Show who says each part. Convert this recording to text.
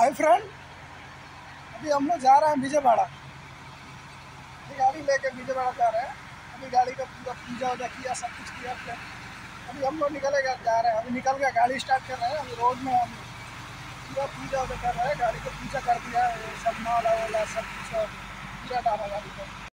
Speaker 1: Hi friend, अभी हम लोग जा रहे हैं विजयवाड़ा। गाड़ी लेके विजयवाड़ा जा रहे हैं। अभी गाड़ी का पूरा पूजा वूजा किया, सब कुछ किया। फिर अभी हम लोग निकलेगा, जा रहे हैं। अभी निकल गया, गाड़ी स्टार्ट कर रहे हैं। अभी रोड में हम पूरा पूजा वूजा कर रहे हैं। गाड़ी को पूजा कर दिया, सब माला वाला सब कुछ पूजा डाला गाड़ी को।